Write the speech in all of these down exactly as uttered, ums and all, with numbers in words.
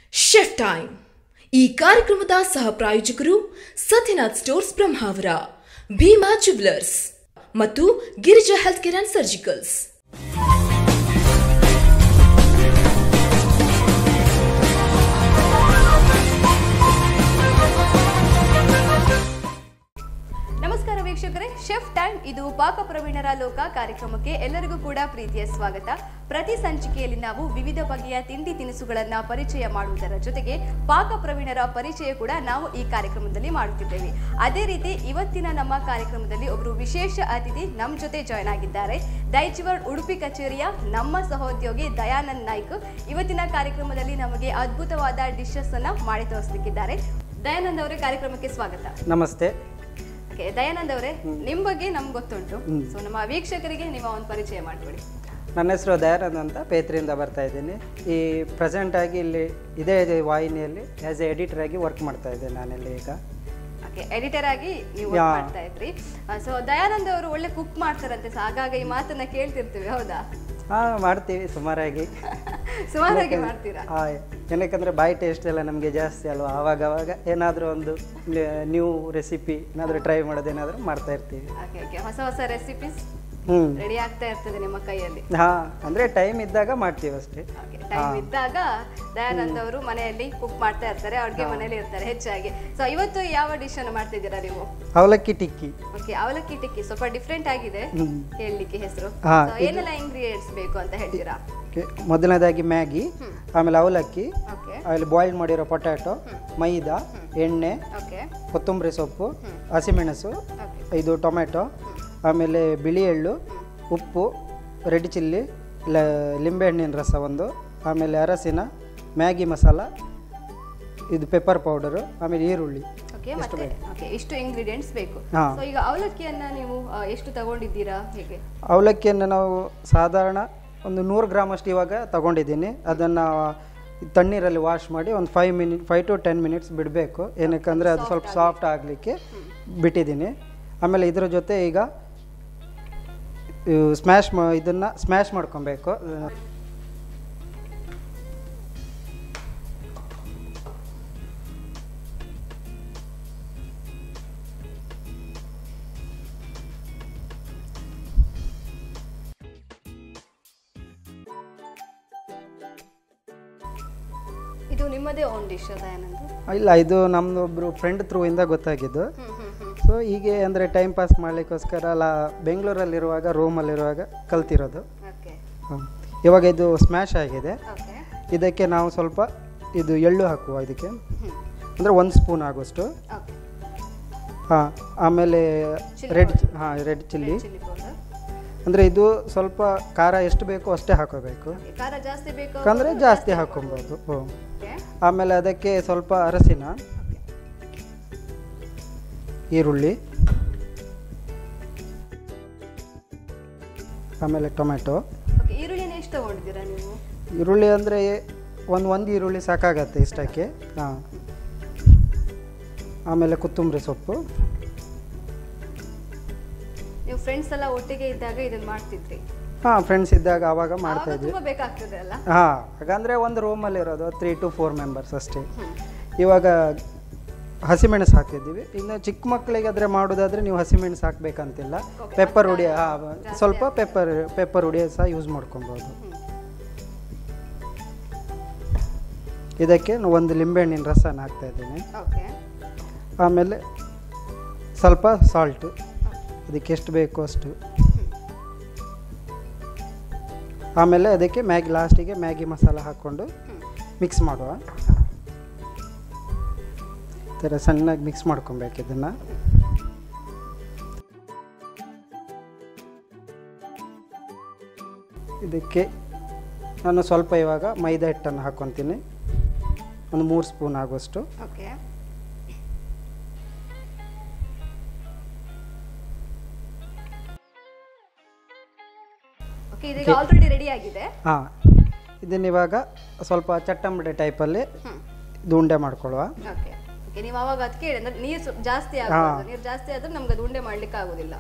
Chef time ಈ ಕಾರ್ಯಕ್ರಮದ ಸಹ ಪ್ರಾಯೋಜಕರು ಸತ್ಯನಾಥ್ ಸ್ಟೋರ್ಸ್ ಬ್ರಹ್ಮಾವರ, ಭೀಮಾ ಜ್ಯುವೆಲರ್ಸ್ ಮತ್ತು Girija health care and surgicals. ನಮಸ್ಕಾರ ವೀಕ್ಷಕರೇ, ಶೆಫ್ ಟೈಮ್ ಇದು ಪಾಕ ಪ್ರವೀಣರ ಲೋಕ ಕಾರ್ಯಕ್ರಮಕ್ಕೆ ಎಲ್ಲರಿಗೂ ಕೂಡ ಪ್ರೀತಿಯ ಸ್ವಾಗತ. ಪ್ರತಿ ಸಂಚಿಕೆಯಲ್ಲಿ ನಾವು ವಿವಿಧ ಬಗೆಯ ತಿಂಡಿ ತಿನಿಸುಗಳನ್ನ ಪರಿಚಯ ಮಾಡುವುದರ ಜೊತೆಗೆ ಪಾಕ ಪ್ರವೀಣರ ಪರಿಚಯ ಕೂಡ ನಾವು ಈ ಕಾರ್ಯಕ್ರಮದಲ್ಲಿ ಮಾಡುತ್ತಿದ್ದೇವೆ. ಅದೇ ರೀತಿ ಇವತ್ತಿನ ನಮ್ಮ ಕಾರ್ಯಕ್ರಮದಲ್ಲಿ ಒಬ್ಬರು ವಿಶೇಷ ಅತಿಥಿ ನಮ್ಮ ಜೊತೆ ಜಾಯ್ನ್ ಆಗಿದ್ದಾರೆ. ದೈಜಿವರ್ಡ್ ಉಡುಪಿ ಕಚೇರಿಯ ನಮ್ಮ ಸಹೋದ್ಯೋಗಿ ದಯಾನಂದ್ ನಾಯ್ಕ್ ಇವತ್ತಿನ ಕಾರ್ಯಕ್ರಮದಲ್ಲಿ ನಮಗೆ ಅದ್ಭುತವಾದ ಡಿಶಸ್ ಅನ್ನ ಮಾಡಿ ತೋರಿಸಲಿಕ್ಕಿದ್ದಾರೆ. ದಯಾನಂದ್ ಅವರೇ, ಕಾರ್ಯಕ್ರಮಕ್ಕೆ ಸ್ವಾಗತ. ನಮಸ್ತೆ. ದಯಾನಂದ್ ಅವರೇ, ನಿಮ್ಮ ಬಗ್ಗೆ ನಮ್ಗೆ ಗೊತ್ತುಂಟು, ಸೊ ನಮ್ಮ ವೀಕ್ಷಕರಿಗೆ ನೀವು ಒಂದು ಪರಿಚಯ ಮಾಡಿಕೊಡಿ. ನನ್ನ ಹೆಸರು ದಯಾನಂದ್ ಅಂತ, ಪೇತ್ರಿಯಿಂದ ಬರ್ತಾ ಇದ್ದೀನಿ. ಈ ಪ್ರೆಸೆಂಟ್ ಆಗಿ ಇಲ್ಲಿ ಇದೇ ವಾಹಿನಿಯಲ್ಲಿ ಆ್ಯಸ್ ಎ ಎಡಿಟರ್ ಆಗಿ ವರ್ಕ್ ಮಾಡ್ತಾ ಇದ್ದೇನೆ ನಾನಿಲ್ಲಿ ಈಗ. ಓಕೆ, ಎಡಿಟರ್ ಆಗಿ ನೀವು ವರ್ಕ್ ಮಾಡ್ತಾ ಇದ್ರಿ. ಸೊ ದಯಾನಂದ್ ಅವರು ಒಳ್ಳೆ ಕುಕ್ ಮಾಡ್ತಾರಂತೆ, ಆಗಾಗ ಈ ಮಾತನ್ನ ಕೇಳ್ತಿರ್ತೀವಿ, ಹೌದಾ? ಹಾಂ, ಮಾಡ್ತೀವಿ ಸುಮಾರಾಗಿ. ಸುಮಾರಾಗಿ ಮಾಡ್ತೀರಾ? ಹಾಂ, ಏನಕ್ಕಂದರೆ ಬಾಯಿ ಟೇಸ್ಟ್ ಎಲ್ಲ ನಮಗೆ ಜಾಸ್ತಿ ಅಲ್ವಾ, ಆವಾಗ ಅವಾಗ ಏನಾದರೂ ಒಂದು ನ್ಯೂ ರೆಸಿಪಿ ಏನಾದರೂ ಟ್ರೈ ಮಾಡೋದೇನಾದರೂ ಮಾಡ್ತಾ ಇರ್ತೀವಿ. ಓಕೆ ಓಕೆ, ಹೊಸ ಹೊಸ ರೆಸಿಪೀಸ್ ಹ್ಞೂ ರೆಡಿ ಆಗ್ತಾ ಇರ್ತದೆ ನಿಮ್ಮ ಕೈಯಲ್ಲಿ? ಹಾಂ, ಅಂದರೆ ಟೈಮ್ ಇದ್ದಾಗ ಮಾಡ್ತೀವಿ ಅಷ್ಟೇ. ಟೈಮ್ ಇದ್ದಾಗ ದಯಾನಂದ್ ಅವರು ಮನೆಯಲ್ಲಿ ಕುಕ್ ಮಾಡ್ತಾ ಇರ್ತಾರೆ, ಅಡುಗೆ ಮನೆಯಲ್ಲಿ ಇರ್ತಾರೆ ಹೆಚ್ಚಾಗಿ. ಸೊ ಇವತ್ತು ಯಾವ ಡಿಶ್ ಅನ್ನು ಮಾಡ್ತಿದ್ದೀರಾ ನೀವು? ಅವಲಕ್ಕಿ ಟಿಕ್ಕಿ. ಓಕೆ, ಅವಲಕ್ಕಿ ಟಿಕ್ಕಿ ಸ್ವಲ್ಪ ಡಿಫ್ರೆಂಟ್ ಆಗಿದೆ ಹೇಳಲಿಕ್ಕೆ ಹೆಸರು. ಏನೆಲ್ಲ ಇಂಗ್ರೀಡಿಯೆಂಟ್ಸ್ ಬೇಕು ಅಂತ ಹೇಳ್ತೀರಾ? ಮೊದಲನೇದಾಗಿ ಮ್ಯಾಗಿ, ಆಮೇಲೆ ಅವಲಕ್ಕಿ, ಆಮೇಲೆ ಬಾಯ್ಲ್ ಮಾಡಿರೋ ಪೊಟ್ಯಾಟೊ, ಮೈದಾ, ಎಣ್ಣೆ, ಕೊತ್ತಂಬರಿ ಸೊಪ್ಪು, ಹಸಿಮೆಣಸು, ಇದು ಟೊಮೆಟೊ, ಆಮೇಲೆ ಬಿಳಿ ಎಳ್ಳು, ಉಪ್ಪು, ರೆಡ್ ಚಿಲ್ಲಿ, ಲಿಂಬೆಹಣ್ಣಿನ ರಸ ಒಂದು, ಆಮೇಲೆ ಅರಸಿನ, ಮ್ಯಾಗಿ ಮಸಾಲ, ಇದು ಪೆಪ್ಪರ್ ಪೌಡರು, ಆಮೇಲೆ ಈರುಳ್ಳಿ. ಇಷ್ಟು ಇಂಗ್ರೀಡಿಯೆಂಟ್ಸ್ ಬೇಕು. ಈಗ ಅವಲಕ್ಕಿಯನ್ನ ನೀವು ಎಷ್ಟು ತಗೊಂಡಿದ್ದೀರಾ? ಹೇಗೆ? ಅವಲಕ್ಕಿಯನ್ನು ನಾವು ಸಾಧಾರಣ ಒಂದು ನೂರು ಗ್ರಾಮ್ ಅಷ್ಟು ಇವಾಗ ತಗೊಂಡಿದ್ದೀನಿ. ಅದನ್ನು ತಣ್ಣೀರಲ್ಲಿ ವಾಶ್ ಮಾಡಿ ಒಂದು five minute five to ten minutes ಬಿಡಬೇಕು. ಏನಕ್ಕಂದರೆ ಅದು ಸ್ವಲ್ಪ ಸಾಫ್ಟ್ ಆಗಲಿಕ್ಕೆ ಬಿಟ್ಟಿದ್ದೀನಿ. ಆಮೇಲೆ ಇದರ ಜೊತೆ ಈಗ ಸ್ಮ್ಯಾಶ್ ಮಾ ಇದನ್ನು ಸ್ಮ್ಯಾಶ್ ಮಾಡ್ಕೊಬೇಕು. ಇದು ನಿಮ್ಮದೇ ಓನ್ ಡಿಶ್ ದಯಾನಂದ್? ಇಲ್ಲ, ಇದು ನಮ್ಮದು ಒಬ್ಬರು ಫ್ರೆಂಡ್ ಥ್ರೂ ಇಂದ ಗೊತ್ತಾಗಿದ್ದು. ಸೊ ಹೀಗೆ ಅಂದರೆ ಟೈಮ್ ಪಾಸ್ ಮಾಡಲಿಕ್ಕೋಸ್ಕರ ಅಲ್ಲ, ಬೆಂಗಳೂರಲ್ಲಿರುವಾಗ ರೂಮಲ್ಲಿರುವಾಗ ಕಲ್ತಿರೋದು. ಇವಾಗ ಇದು ಸ್ಮ್ಯಾಶ್ ಆಗಿದೆ. ಇದಕ್ಕೆ ನಾವು ಸ್ವಲ್ಪ ಇದು ಎಳ್ಳು ಹಾಕುವ, ಇದಕ್ಕೆ ಅಂದರೆ ಒಂದು ಸ್ಪೂನ್ ಆಗುವಷ್ಟು. ಹಾಂ, ಆಮೇಲೆ ರೆಡ್ ಹಾಂ ರೆಡ್ ಚಿಲ್ಲಿ, ಅಂದರೆ ಇದು ಸ್ವಲ್ಪ ಖಾರ ಎಷ್ಟು ಬೇಕೋ ಅಷ್ಟೇ ಹಾಕೋಬೇಕು, ಅಂದರೆ ಜಾಸ್ತಿ ಹಾಕೊಬೋದು. ಹ್ಞೂ. ಆಮೇಲೆ ಅದಕ್ಕೆ ಸ್ವಲ್ಪ ಅರಸಿನ, ಈರುಳ್ಳಿ, ಆಮೇಲೆ ಟೊಮೆಟೊ. ಈರುಳ್ಳಿ ಅಂದರೆ ಒಂದು ಒಂದು ಈರುಳ್ಳಿ ಸಾಕಾಗತ್ತೆ ಇಷ್ಟಕ್ಕೆ. ಹಾಂ, ಆಮೇಲೆ ಕೊತ್ತಂಬರಿ ಸೊಪ್ಪು. ನೀವು ಫ್ರೆಂಡ್ಸ್ ಎಲ್ಲ ಒಟ್ಟಿಗೆ ಇದ್ದಾಗ ಇದನ್ನು ಮಾಡ್ತಿದ್ರಿ? ಹಾಂ, ಫ್ರೆಂಡ್ಸ್ ಇದ್ದಾಗ ಆವಾಗ ಮಾಡ್ತಾ ಇದ್ವಿ. ಬೇಕಾಗ್ತದೆ ಅಲ್ಲ? ಹಾಂ, ಹಾಗಂದರೆ ಒಂದು ರೂಮಲ್ಲಿ ಇರೋದು ತ್ರೀ ಟು ಫೋರ್ ಮೆಂಬರ್ಸ್ ಅಷ್ಟೇ. ಇವಾಗ ಹಸಿಮೆಣಸು ಹಾಕಿದ್ದೀವಿ. ಇನ್ನು ಚಿಕ್ಕ ಮಕ್ಕಳಿಗೆ ಆದರೆ ಮಾಡೋದಾದರೆ ನೀವು ಹಸಿಮೆಣಸು ಹಾಕಬೇಕಂತಿಲ್ಲ. ಪೆಪ್ಪರ್ ಹುಡಿ, ಹಾಂ, ಸ್ವಲ್ಪ ಪೆಪ್ಪರ್ ಪೆಪ್ಪರ್ ಹುಡಿ ಸಹ ಯೂಸ್ ಮಾಡ್ಕೊಬೋದು. ಇದಕ್ಕೆ ಒಂದು ಲಿಂಬೆಹಣ್ಣಿನ ರಸನ ಹಾಕ್ತಾಯಿದ್ದೀನಿ. ಆಮೇಲೆ ಸ್ವಲ್ಪ ಸಾಲ್ಟು, ಅದಕ್ಕೆ ಎಷ್ಟು ಬೇಕೋ ಅಷ್ಟು. ಆಮೇಲೆ ಅದಕ್ಕೆ ಮ್ಯಾಗಿ ಲಾಸ್ಟಿಗೆ ಮ್ಯಾಗಿ ಮಸಾಲ ಹಾಕ್ಕೊಂಡು ಮಿಕ್ಸ್ ಮಾಡುವ. ಈ ಥರ ಸಣ್ಣಗೆ ಮಿಕ್ಸ್ ಮಾಡ್ಕೊಬೇಕು ಇದನ್ನು. ಇದಕ್ಕೆ ನಾನು ಸ್ವಲ್ಪ ಇವಾಗ ಮೈದಾ ಹಿಟ್ಟನ್ನು ಹಾಕ್ಕೊತೀನಿ, ಒಂದು ಮೂರು ಸ್ಪೂನ್ ಆಗುವಷ್ಟು. ಹಾಂ, ಇದನ್ನ ಇವಾಗ ಸ್ವಲ್ಪ ಚಟ್ಟಂಬಡೆ ಟೈಪಲ್ಲಿ ಇದು ಉಂಡೆ ಮಾಡ್ಕೊಳ್ಳುವ. ನೀವು ಅವಾಗ ಅದಕ್ಕೆ ನೀರು ಜಾಸ್ತಿ ಆಗುತ್ತೆ, ನೀರು ಜಾಸ್ತಿ ಆದ್ರೆ ನಮ್ಗೆ ಅದು ಉಂಡೆ ಮಾಡ್ಲಿಕ್ಕೆ ಆಗೋದಿಲ್ಲ.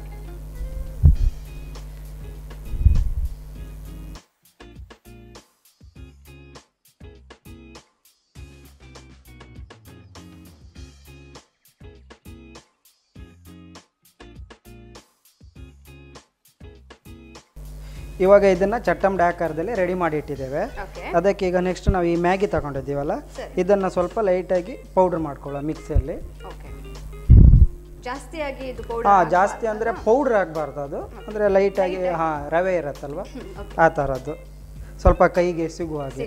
ಇವಾಗ ಇದನ್ನು ಚಟ್ಟಂಬಡಿ ಆಕಾರದಲ್ಲಿ ರೆಡಿ ಮಾಡಿ ಇಟ್ಟಿದ್ದೇವೆ. ಓಕೆ. ಅದಕ್ಕೆ ಈಗ ನೆಕ್ಸ್ಟ್ ನಾವು ಈ ಮ್ಯಾಗಿ ತಗೊಂಡಿದ್ದೀವಲ್ಲ ಇದನ್ನು ಸ್ವಲ್ಪ ಲೈಟಾಗಿ ಪೌಡ್ರ್ ಮಾಡ್ಕೊಳ್ಳೋ ಮಿಕ್ಸಿಯಲ್ಲಿ. ಓಕೆ. ಜಾಸ್ತಿಯಾಗಿ ಇದು ಪೌಡರ್ ಹಾಂ ಜಾಸ್ತಿ ಅಂದರೆ ಪೌಡ್ರ್ ಆಗಬಾರ್ದು, ಅದು ಅಂದರೆ ಲೈಟಾಗಿ ಹಾಂ ರವೆ ಇರುತ್ತಲ್ವ ಆ ಥರದ್ದು ಸ್ವಲ್ಪ ಕೈಗೆ ಸಿಗುವ ಹಾಗೆ.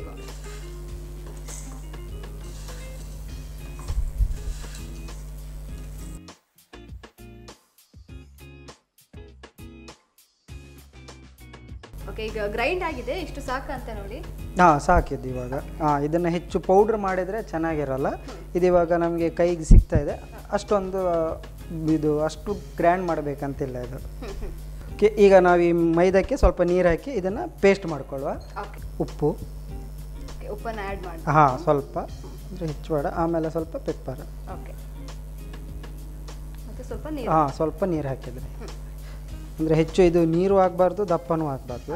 ಓಕೆ, ಈಗ ಗ್ರೈಂಡ್ ಆಗಿದೆ, ಇಷ್ಟು ಸಾಕು ಅಂತ ನೋಡಿ. ಹಾಂ ಸಾಕಿದ್ದು ಇವಾಗ. ಹಾಂ ಇದನ್ನು ಹೆಚ್ಚು ಪೌಡ್ರ್ ಮಾಡಿದರೆ ಚೆನ್ನಾಗಿರಲ್ಲ. ಇದು ಇವಾಗ ನಮಗೆ ಕೈಗೆ ಸಿಗ್ತಾ ಇದೆ, ಅಷ್ಟೊಂದು ಇದು ಅಷ್ಟು ಗ್ರ್ಯಾಂಡ್ ಮಾಡಬೇಕಂತಿಲ್ಲ ಇದು. ಓಕೆ, ಈಗ ನಾವು ಈ ಮೈದಕ್ಕೆ ಸ್ವಲ್ಪ ನೀರು ಹಾಕಿ ಇದನ್ನು ಪೇಸ್ಟ್ ಮಾಡ್ಕೊಳ್ಳುವ. ಉಪ್ಪು ಉಪ್ಪನ್ನು ಆ್ಯಡ್ ಮಾಡಿ. ಹಾಂ ಸ್ವಲ್ಪ ಅಂದರೆ ಹೆಚ್ಚು ಬೇಡ. ಆಮೇಲೆ ಸ್ವಲ್ಪ ಪೆಪ್ಪರ್. ಓಕೆ, ಮತ್ತು ಸ್ವಲ್ಪ ನೀರು. ಹಾಂ ಸ್ವಲ್ಪ ನೀರು ಹಾಕಿದರೆ ಅಂದರೆ ಹೆಚ್ಚು ಇದು ನೀರು ಆಗಬಾರ್ದು ದಪ್ಪನೂ ಆಗಬಾರ್ದು.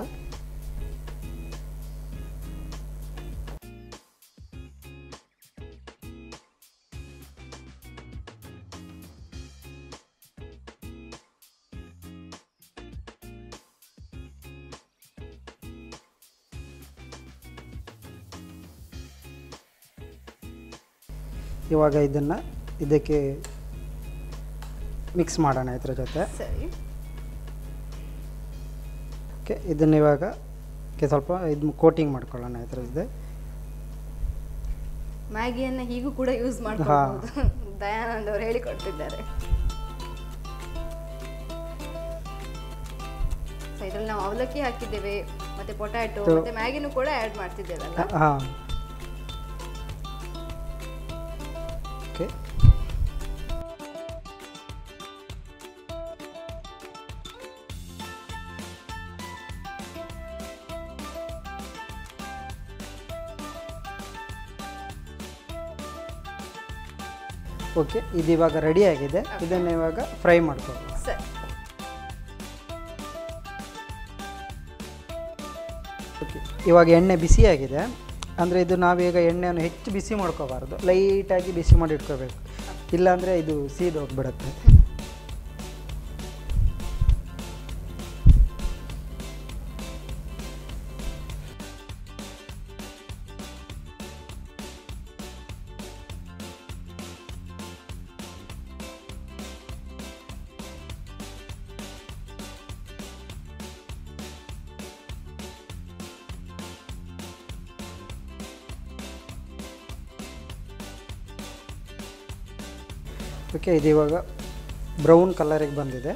ಇವಾಗ ಇದನ್ನು ಇದಕ್ಕೆ ಮಿಕ್ಸ್ ಮಾಡೋಣ ಇದ್ರ ಜೊತೆ. ಸರಿ. ಓಕೆ, ಇದನ್ನು ಇವಾಗ ಸ್ವಲ್ಪ ಇದು ಕೋಟಿಂಗ್ ಮಾಡ್ಕೊಳ್ಳೋಣ ಇದ್ರ ಜೊತೆ. ಮ್ಯಾಗಿಯನ್ನು ಹೀಗೂ ಕೂಡ ಯೂಸ್ ಮಾಡ್ಕೊಳ್ಬಹುದು, ದಯಾನಂದ್ ಅವರು ಹೇಳಿಕೊಡ್ತಿದ್ದಾರೆ. ಇದರಲ್ಲಿ ನಾವು ಅವಲಕ್ಕಿ ಹಾಕಿದ್ದೇವೆ, ಮತ್ತೆ ಪೊಟ್ಯಾಟೊ, ಮತ್ತೆ ಮ್ಯಾಗಿನೂ ಕೂಡ ಆ್ಯಡ್ ಮಾಡ್ತಿದ್ದೇವಲ್ಲ. ಹಾಂ ಓಕೆ. ಓಕೆ, ಇದು ಇವಾಗ ರೆಡಿ ಆಗಿದೆ. ಇದನ್ನು ಇವಾಗ ಫ್ರೈ ಮಾಡ್ಕೊಳ್ಳೋಣ. ಸರಿ. ಓಕೆ, ಇವಾಗ ಎಣ್ಣೆ ಬಿಸಿಯಾಗಿದೆ. ಅಂದರೆ ಇದು ನಾವೀಗ ಎಣ್ಣೆಯನ್ನು ಹೆಚ್ಚು ಬಿಸಿ ಮಾಡ್ಕೋಬಾರ್ದು, ಲೈಟಾಗಿ ಬಿಸಿ ಮಾಡಿ ಇಟ್ಕೋಬೇಕು, ಇಲ್ಲಾಂದರೆ ಇದು ಸೀದು ಹೋಗ್ಬಿಡುತ್ತೆ. ಓಕೆ, ಇದು ಇವಾಗ ಬ್ರೌನ್ ಕಲರಿಗೆ ಬಂದಿದೆ.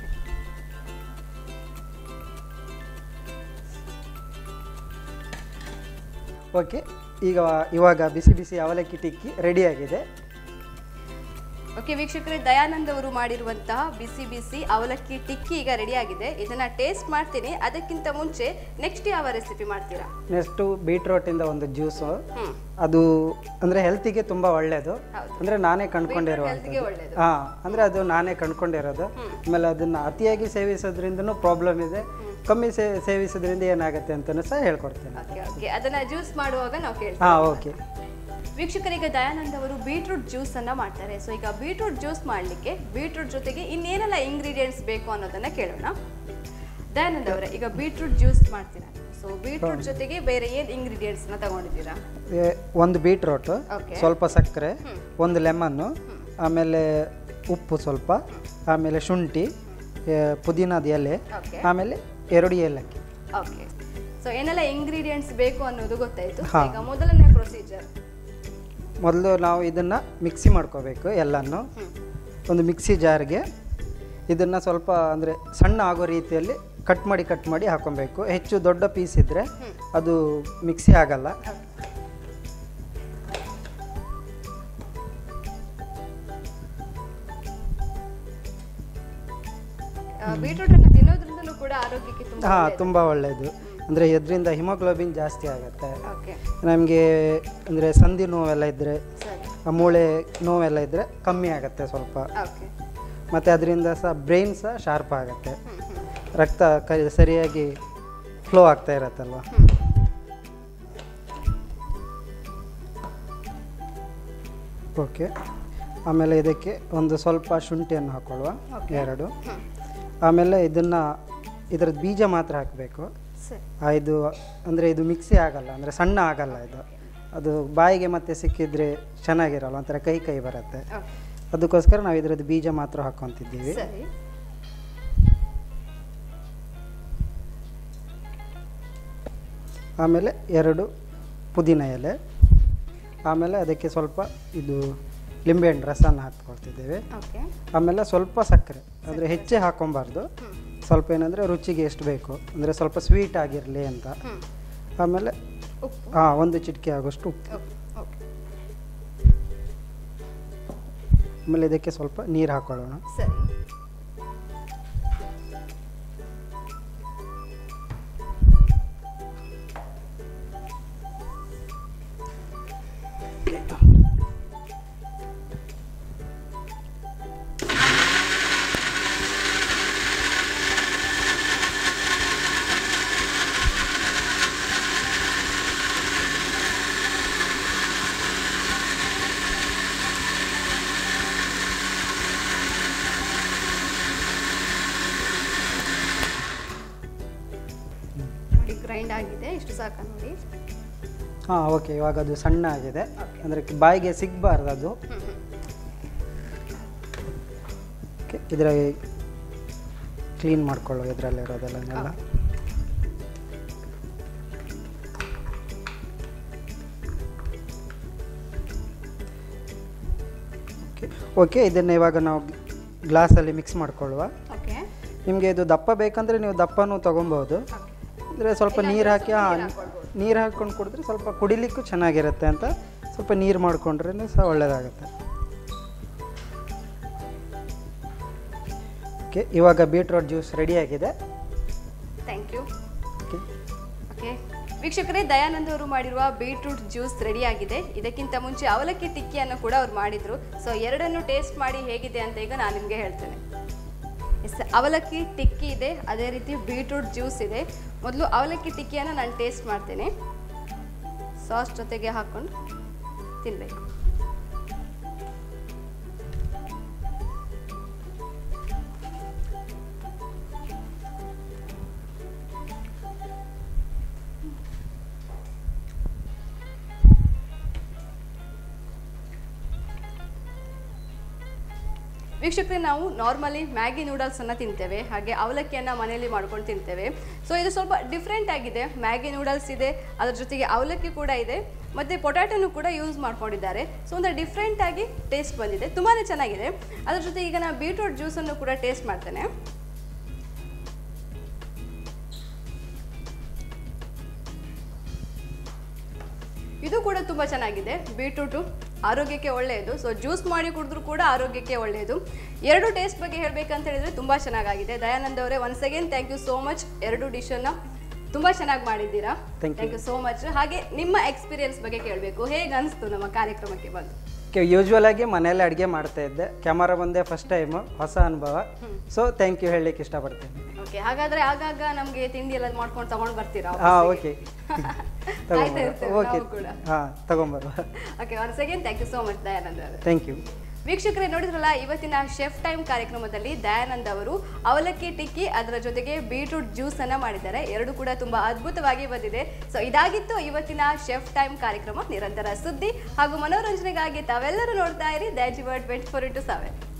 ಓಕೆ, ಈಗ ಇವಾಗ ಬಿಸಿ ಬಿಸಿ ಅವಲಕ್ಕಿ ಟಿಕ್ಕಿ ರೆಡಿಯಾಗಿದೆ. ಓಕೆ ವೀಕ್ಷಕರೇ, ದಯಾನಂದ್ ಅವರು ಮಾಡಿರುವಂತಹ ಬಿಸಿ ಬಿಸಿ ಅವಲಕ್ಕಿ ಟಿಕ್ಕಿ ಈಗ ರೆಡಿ ಆಗಿದೆ. ಇದನ್ನ ಟೇಸ್ಟ್ ಮಾಡ್ತೀನಿ. ಅದಕ್ಕಿಂತ ಮುಂಚೆ ನೆಕ್ಸ್ಟ್ ಯಾವ ರೆಸಿಪಿ ಮಾಡ್ತೀರಾ? ನೆಕ್ಸ್ಟು ಬೀಟ್ರೋಟಿಂದ ಒಂದು ಜ್ಯೂಸು, ಅದು ಅಂದರೆ ಹೆಲ್ತಿಗೆ ತುಂಬ ಒಳ್ಳೆಯದು. ಅಂದರೆ ನಾನೇ ಕಂಡುಕೊಂಡಿರುವಂಥದ್ದು. ಹಾಂ, ಅಂದರೆ ಅದು ನಾನೇ ಕಂಡುಕೊಂಡಿರೋದು. ಆಮೇಲೆ ಅದನ್ನು ಅತಿಯಾಗಿ ಸೇವಿಸೋದ್ರಿಂದನೂ ಪ್ರಾಬ್ಲಮ್ ಇದೆ, ಕಮ್ಮಿ ಸೇ ಸೇವಿಸೋದ್ರಿಂದ ಏನಾಗುತ್ತೆ ಅಂತಲೂ ಸಹ ಹೇಳ್ಕೊಡ್ತೇನೆ. ಓಕೆ, ಅದನ್ನು ಜ್ಯೂಸ್ ಮಾಡುವಾಗ ನಾವು ಕೇಳ್ತೀವಿ. ಹಾಂ ಓಕೆ ವೀಕ್ಷಕರಿಗೆ, ದಯಾನಂದ್ ಅವರು ಬೀಟ್ರೂಟ್ ಜ್ಯೂಸ್ ಅನ್ನ ಮಾಡ್ತಾರೆ. ಸೊ ಈಗ ಬೀಟ್ರೂಟ್ ಜ್ಯೂಸ್ ಮಾಡಲಿಕ್ಕೆ ಬೀಟ್ರೂಟ್ ಜೊತೆಗೆ ಇನ್ನೇನೆಲ್ಲ ಇಂಗ್ರೀಡಿಯೆಂಟ್ಸ್ ಬೇಕು ಅನ್ನೋದನ್ನ ಕೇಳೋಣ. ದಯಾನಂದ್ ಅವರೇ, ಈಗ ಬೀಟ್ರೂಟ್ ಜ್ಯೂಸ್ ಮಾಡ್ತೀರಾ, ಸೊ ಬೀಟ್ರೂಟ್ ಜೊತೆಗೆ ಬೇರೆ ಏನು ಇಂಗ್ರೀಡಿಯೆಂಟ್ಸ್ ನ ತಗೊಂಡಿದ್ದೀರಾ? ಒಂದು ಬೀಟ್ರೂಟ್, ಸ್ವಲ್ಪ ಸಕ್ಕರೆ, ಒಂದು ಲೆಮನ್ನು, ಆಮೇಲೆ ಉಪ್ಪು ಸ್ವಲ್ಪ, ಆಮೇಲೆ ಶುಂಠಿ, ಪುದೀನದ ಎಲೆ, ಆಮೇಲೆ ಎರಡು ಏಲಕ್ಕಿ. ಓಕೆ, ಸೊ ಏನೆಲ್ಲ ಇಂಗ್ರೀಡಿಯೆಂಟ್ಸ್ ಬೇಕು ಅನ್ನೋದು ಗೊತ್ತಾಯ್ತು. ಈಗ ಮೊದಲನೇ ಪ್ರೊಸೀಜರ್, ಮೊದಲು ನಾವು ಇದನ್ನು ಮಿಕ್ಸಿ ಮಾಡ್ಕೋಬೇಕು. ಎಲ್ಲನೂ ಒಂದು ಮಿಕ್ಸಿ ಜಾರ್ಗೆ ಇದನ್ನು ಸ್ವಲ್ಪ ಅಂದರೆ ಸಣ್ಣ ಆಗೋ ರೀತಿಯಲ್ಲಿ ಕಟ್ ಮಾಡಿ ಕಟ್ ಮಾಡಿ ಹಾಕೊಬೇಕು. ಹೆಚ್ಚು ದೊಡ್ಡ ಪೀಸ್ ಇದ್ದರೆ ಅದು ಮಿಕ್ಸಿ ಆಗಲ್ಲ. ಬೀಟ್ರೂಟ್ ಅನ್ನು ತಿನ್ನೋದ್ರಿಂದಲೂ ಕೂಡ ಆರೋಗ್ಯಕ್ಕೆ ತುಂಬಾ ಹಾಂ ತುಂಬ ಒಳ್ಳೆಯದು. ಅಂದರೆ ಇದರಿಂದ ಹಿಮೋಗ್ಲೋಬಿನ್ ಜಾಸ್ತಿ ಆಗುತ್ತೆ. ಓಕೆ, ನಮಗೆ ಅಂದರೆ ಸಂಧಿ ನೋವೆಲ್ಲ ಇದ್ದರೆ, ಮೂಳೆ ನೋವೆಲ್ಲ ಇದ್ದರೆ ಕಮ್ಮಿ ಆಗುತ್ತೆ ಸ್ವಲ್ಪ. ಓಕೆ, ಮತ್ತು ಅದರಿಂದ ಸಹ ಬ್ರೈನ್ ಸಹ ಶಾರ್ಪ್ ಆಗುತ್ತೆ, ರಕ್ತ ಕ ಸರಿಯಾಗಿ ಫ್ಲೋ ಆಗ್ತಾ ಇರತ್ತಲ್ವ. ಓಕೆ, ಆಮೇಲೆ ಇದಕ್ಕೆ ಒಂದು ಸ್ವಲ್ಪ ಶುಂಠಿಯನ್ನು ಹಾಕೊಳ್ಳುವ, ಎರಡು. ಆಮೇಲೆ ಇದನ್ನು ಇದರದ್ದು ಬೀಜ ಮಾತ್ರ ಹಾಕಬೇಕು, ಇದು ಅಂದರೆ ಇದು ಮಿಕ್ಸಿ ಆಗಲ್ಲ, ಅಂದರೆ ಸಣ್ಣ ಆಗಲ್ಲ ಇದು. ಅದು ಬಾಯಿಗೆ ಮತ್ತೆ ಸಿಕ್ಕಿದ್ರೆ ಚೆನ್ನಾಗಿರಲ್ಲ, ಒಂಥರ ಕೈ ಕೈ ಬರುತ್ತೆ. ಅದಕ್ಕೋಸ್ಕರ ನಾವು ಇದರದ್ದು ಬೀಜ ಮಾತ್ರ ಹಾಕ್ಕೊಂತಿದ್ದೀವಿ. ಆಮೇಲೆ ಎರಡು ಪುದೀನ ಎಲೆ, ಆಮೇಲೆ ಅದಕ್ಕೆ ಸ್ವಲ್ಪ ಇದು ಲಿಂಬೆಹಣ್ಣು ರಸನ ಹಾಕ್ಕೊಳ್ತಿದ್ದೇವೆ. ಆಮೇಲೆ ಸ್ವಲ್ಪ ಸಕ್ಕರೆ, ಅಂದರೆ ಹೆಚ್ಚೆ ಹಾಕ್ಕೊಬಾರ್ದು, ಸ್ವಲ್ಪ ಏನಂದರೆ ರುಚಿಗೆ ಎಷ್ಟು ಬೇಕು, ಅಂದರೆ ಸ್ವಲ್ಪ ಸ್ವೀಟ್ ಆಗಿರಲಿ ಅಂತ. ಆಮೇಲೆ ಹಾಂ ಒಂದು ಚಿಟಿಕೆ ಆಗೋಷ್ಟು ಉಪ್ಪು. ಆಮೇಲೆ ಇದಕ್ಕೆ ಸ್ವಲ್ಪ ನೀರು ಹಾಕೊಳ್ಳೋಣ. ಗ್ರೈಂಡ್ ಆಗಿದೆ, ಇಷ್ಟು ಸಾಕು ನೋಡಿ. ಹಾಂ ಓಕೆ, ಇವಾಗ ಅದು ಸಣ್ಣ ಆಗಿದೆ, ಅಂದರೆ ಬಾಯಿಗೆ ಸಿಗಬಾರ್ದು ಅದು. ಓಕೆ, ಇದರ ಕ್ಲೀನ್ ಮಾಡ್ಕೊಳ್ಳೋ ಇದರಲ್ಲಿರೋದೆಲ್ಲ. ಓಕೆ ಓಕೆ ಇದನ್ನು ಇವಾಗ ನಾವು ಗ್ಲಾಸಲ್ಲಿ ಮಿಕ್ಸ್ ಮಾಡ್ಕೊಳ್ಳುವ. ನಿಮಗೆ ಇದು ದಪ್ಪ ಬೇಕಂದರೆ ನೀವು ದಪ್ಪನೂ ತೊಗೊಬೋದು, ಅಂದರೆ ಸ್ವಲ್ಪ ನೀರು ಹಾಕಿ ನೀರು ಹಾಕ್ಕೊಂಡು ಕುಡಿದ್ರೆ ಸ್ವಲ್ಪ ಕುಡಿಲಿಕ್ಕೂ ಚೆನ್ನಾಗಿರುತ್ತೆ ಅಂತ ಸ್ವಲ್ಪ ನೀರು ಮಾಡಿಕೊಂಡ್ರೆ ಸಹ ಒಳ್ಳೆಯದಾಗುತ್ತೆ. ಓಕೆ, ಇವಾಗ ಬೀಟ್ರೂಟ್ ಜ್ಯೂಸ್ ರೆಡಿಯಾಗಿದೆ. Thank you. ಓಕೆ ಓಕೆ ವೀಕ್ಷಕರೇ, ದಯಾನಂದ್ ಅವರು ಮಾಡಿರುವ ಬೀಟ್ರೂಟ್ ಜ್ಯೂಸ್ ರೆಡಿಯಾಗಿದೆ. ಇದಕ್ಕಿಂತ ಮುಂಚೆ ಅವಲಕ್ಕಿ ಟಿಕ್ಕಿಯನ್ನು ಕೂಡ ಅವ್ರು ಮಾಡಿದರು. ಸೊ ಎರಡನ್ನು ಟೇಸ್ಟ್ ಮಾಡಿ ಹೇಗಿದೆ ಅಂತ ಈಗ ನಾನು ನಿಮಗೆ ಹೇಳ್ತೇನೆ. ಎಸ್, ಅವಲಕ್ಕಿ ಟಿಕ್ಕಿ ಇದೆ, ಅದೇ ರೀತಿ ಬೀಟ್ರೂಟ್ ಜ್ಯೂಸ್ ಇದೆ. ಮೊದಲು ಅವಲಕ್ಕಿ ಟಿಕ್ಕಿಯನ್ನು ನಾನು ಟೇಸ್ಟ್ ಮಾಡ್ತೇನೆ. ಸಾಸ್ ಜೊತೆಗೆ ಹಾಕ್ಕೊಂಡು ತಿನ್ನಬೇಕು. ವೀಕ್ಷಕರೇ, ನಾವು ನಾರ್ಮಲಿ ಮ್ಯಾಗಿ ನೂಡಲ್ಸನ್ನು ತಿಂತೇವೆ, ಹಾಗೆ ಅವಲಕ್ಕಿಯನ್ನು ಮನೆಯಲ್ಲಿ ಮಾಡ್ಕೊಂಡು ತಿಂತೇವೆ. ಸೊ ಇದು ಸ್ವಲ್ಪ ಡಿಫ್ರೆಂಟ್ ಆಗಿದೆ. ಮ್ಯಾಗಿ ನೂಡಲ್ಸ್ ಇದೆ, ಅದ್ರ ಜೊತೆಗೆ ಅವಲಕ್ಕಿ ಕೂಡ ಇದೆ, ಮತ್ತು ಪೊಟ್ಯಾಟೊನು ಕೂಡ ಯೂಸ್ ಮಾಡ್ಕೊಂಡಿದ್ದಾರೆ. ಸೊ ಒಂದು ಡಿಫ್ರೆಂಟ್ ಆಗಿ ಟೇಸ್ಟ್ ಬಂದಿದೆ, ತುಂಬಾ ಚೆನ್ನಾಗಿದೆ. ಅದ್ರ ಜೊತೆ ಈಗ ನಾನು ಬೀಟ್ರೂಟ್ ಜ್ಯೂಸನ್ನು ಕೂಡ ಟೇಸ್ಟ್ ಮಾಡ್ತೇನೆ. ಇದು ಕೂಡ ತುಂಬ ಚೆನ್ನಾಗಿದೆ. ಬೀಟ್ರೂಟು ಆರೋಗ್ಯಕ್ಕೆ ಒಳ್ಳೆಯದು, ಸೊ ಜ್ಯೂಸ್ ಮಾಡಿ ಕುಡಿದ್ರೂ ಕೂಡ ಆರೋಗ್ಯಕ್ಕೆ ಒಳ್ಳೆಯದು. ಎರಡು ಟೇಸ್ಟ್ ಬಗ್ಗೆ ಹೇಳಬೇಕಂತ ಹೇಳಿದ್ರೆ ತುಂಬ ಚೆನ್ನಾಗಿದೆ. ದಯಾನಂದ್ ಅವರೇ, once again thank you so much. ಎರಡು ಡಿಶನ್ನು ತುಂಬ ಚೆನ್ನಾಗಿ ಮಾಡಿದ್ದೀರಾ, ಥ್ಯಾಂಕ್ ಯು ಸೋ ಮಚ್. ಹಾಗೆ ನಿಮ್ಮ ಎಕ್ಸ್ಪೀರಿಯನ್ಸ್ ಬಗ್ಗೆ ಕೇಳಬೇಕು, ಹೇಗೆ ಅನಿಸ್ತು ನಮ್ಮ ಕಾರ್ಯಕ್ರಮಕ್ಕೆ ಬಂದು? ಯೂಶ್ವಲ್ ಆಗಿ ಮನೆಯಲ್ಲೇ ಅಡುಗೆ ಮಾಡ್ತಾ ಇದ್ದೆ, ಕ್ಯಾಮರಾ ಬಂದೆ ಫಸ್ಟ್ ಟೈಮು, ಹೊಸ ಅನುಭವ. ಸೊ ಥ್ಯಾಂಕ್ ಯು ಹೇಳಲಿಕ್ಕೆ ಇಷ್ಟಪಡ್ತೇನೆ. ಓಕೆ, ಹಾಗಾದ್ರೆ ಆಗಾಗ ನಮಗೆ ತಿಂಡಿ ಎಲ್ಲ ಮಾಡ್ಕೊಂಡು ತಗೊಂಡು ಬರ್ತೀರಾ? ಹಾಂ ಓಕೆ ಓಕೆ ಹಾಂ ತಗೊಂಬರುವ. Okay, once again thank you so much Dayanand ಅವರು. Thank you. ವೀಕ್ಷಕರೇ, ನೋಡಿದ್ರಲ್ಲ, ಇವತ್ತಿನ ಶೆಫ್ ಟೈಮ್ ಕಾರ್ಯಕ್ರಮದಲ್ಲಿ ದಯಾನಂದ್ ಅವರು ಅವಲಕ್ಕಿ ಟಿಕ್ಕಿ ಅದರ ಜೊತೆಗೆ ಬೀಟ್ರೂಟ್ ಜ್ಯೂಸ್ ಅನ್ನ ಮಾಡಿದ್ದಾರೆ. ಎರಡು ಕೂಡ ತುಂಬಾ ಅದ್ಭುತವಾಗಿ ಬಂದಿದೆ. ಸೊ ಇದಾಗಿತ್ತು ಇವತ್ತಿನ ಶೆಫ್ ಟೈಮ್ ಕಾರ್ಯಕ್ರಮ. ನಿರಂತರ ಸುದ್ದಿ ಹಾಗೂ ಮನೋರಂಜನೆಗಾಗಿ ತಾವೆಲ್ಲರೂ ನೋಡ್ತಾ ಇರಿ Daiji world twenty four into seven.